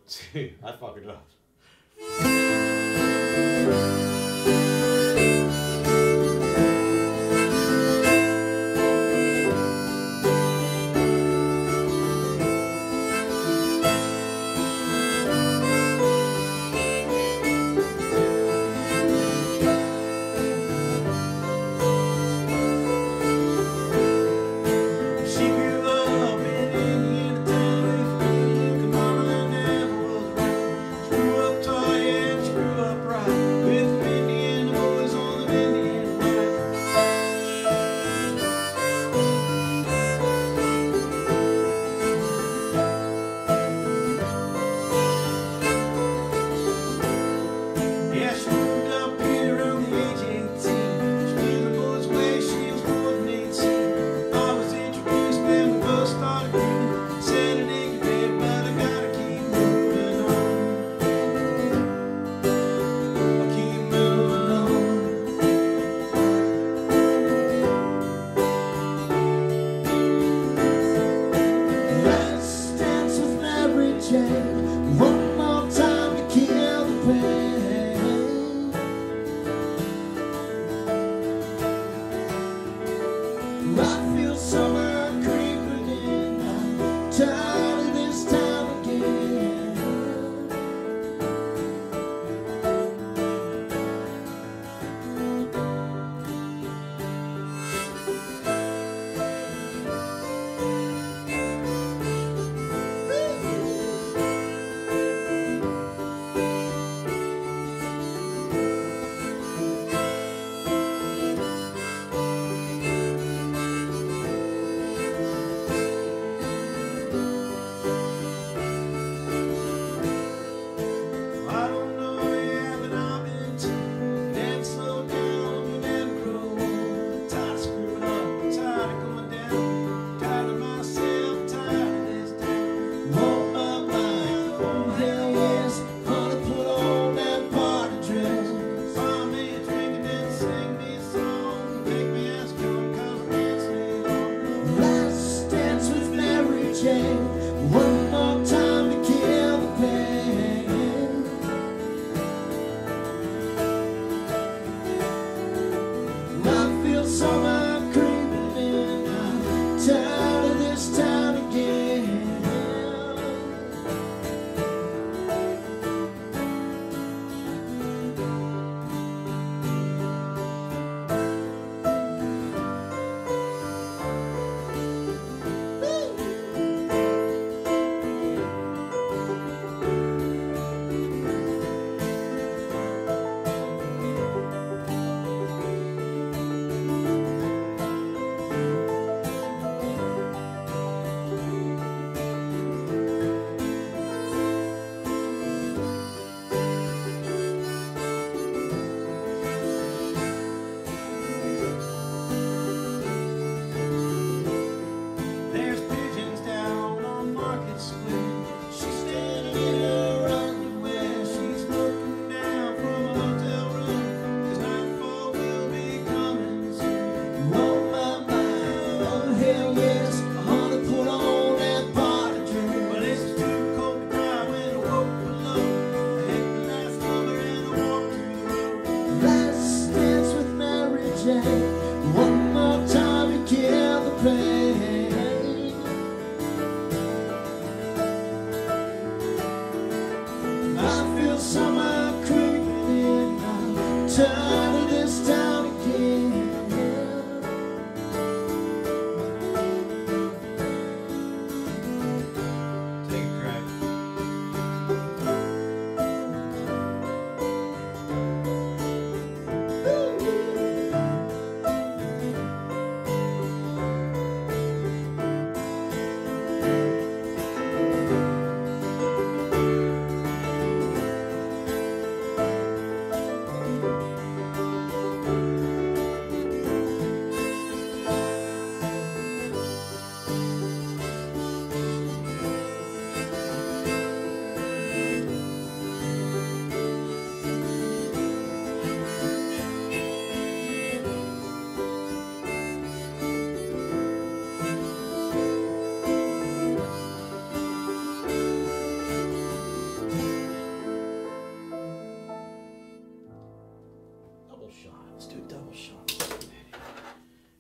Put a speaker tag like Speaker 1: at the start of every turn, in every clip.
Speaker 1: Sí, I fucked it up.
Speaker 2: One more time to kill the pain. I feel summer creeping in. I'm tired of this time again. One more time to kill the pain. I feel summer creeping in. I'm tired of this town again. One more time to kill the pain. I feel summer creeping in. I'm tired of this town again.
Speaker 1: Take a crack.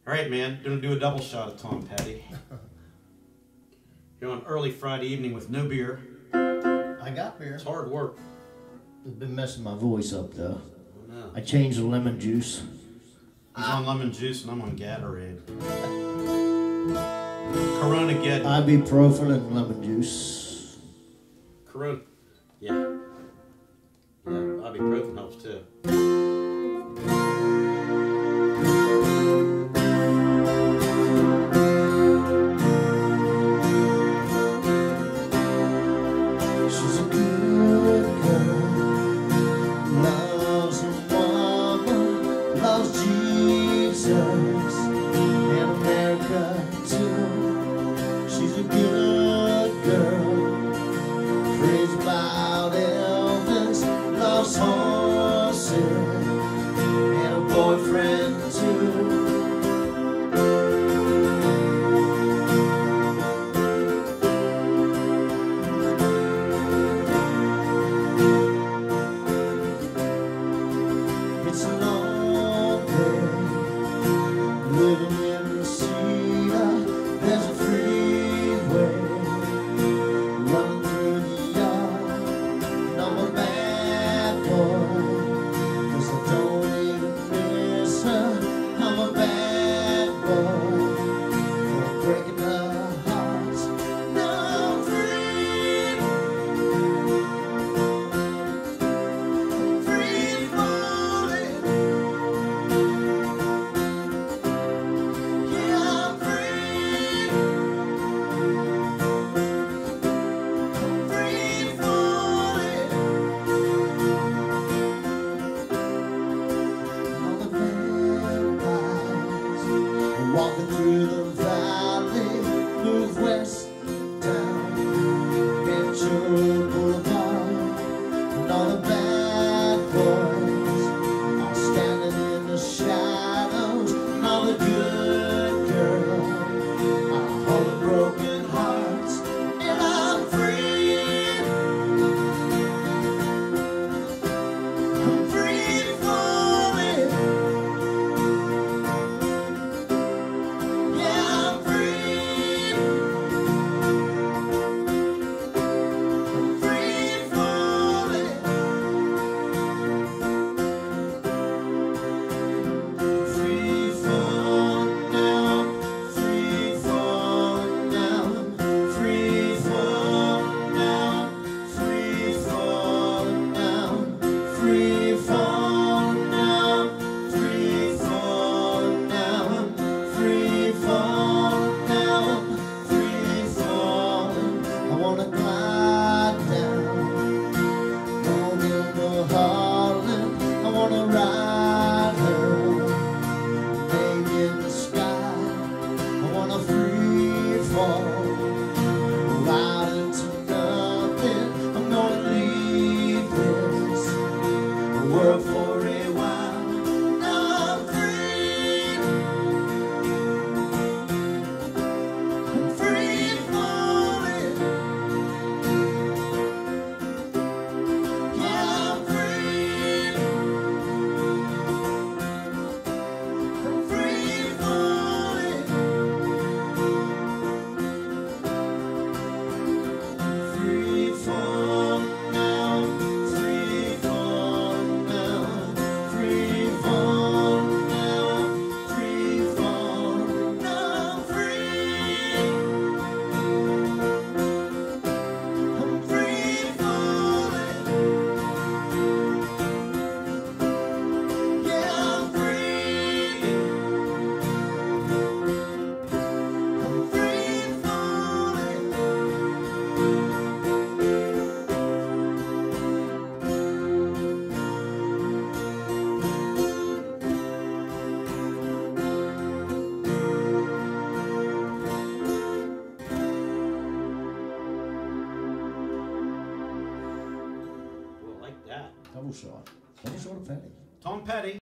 Speaker 1: All right, man. Gonna do a double shot of Tom Petty. You're on early Friday evening with no beer.
Speaker 2: I got beer.
Speaker 1: It's hard work.
Speaker 2: It's been messing my voice up though.
Speaker 1: Oh, no.
Speaker 2: I changed the lemon juice.
Speaker 1: He's on lemon juice and I'm on Gatorade. Corona get
Speaker 2: Ibuprofen and lemon juice.
Speaker 1: Corona. Yeah. Yeah, ibuprofen helps too.
Speaker 2: She's a good girl, loves her mama, loves Jesus and America too. She's a good girl, prays about Elvis, loves horses and a boyfriend too. It's a long day living in Reseda. There's a freeway running through the yard, and I'm a bad boy 'cause I don't even miss her. I'm a bad boy for breaking her heart. Now I'm free, free falling. Yeah, I'm free, free falling. All the vampires are walking through the valley, move west down Ventura Boulevard, and all the bad boys are standing in the shadows, and all the good girls are holding broken hearts, and I'm free, I'm free falling. Yeah, I'm free, I'm free falling. Free falling now, free falling now, free falling now, free falling now, free falling now, free falling now, free falling now, free falling. I wanna glide down over Harlem. I wanna ride her, baby in the sky. I wanna free fall, ride into nothing. I'm gonna leave this world for a while. Now I'm free, I'm free falling. Yeah, I'm free, I'm free falling. Free falling now, free falling now, free falling now, free falling now. I'm free, I'm free falling. Yeah, I'm free, I'm free falling.
Speaker 1: Well, like that.
Speaker 2: Double shot. Double shot of Petty.
Speaker 1: Tom Petty.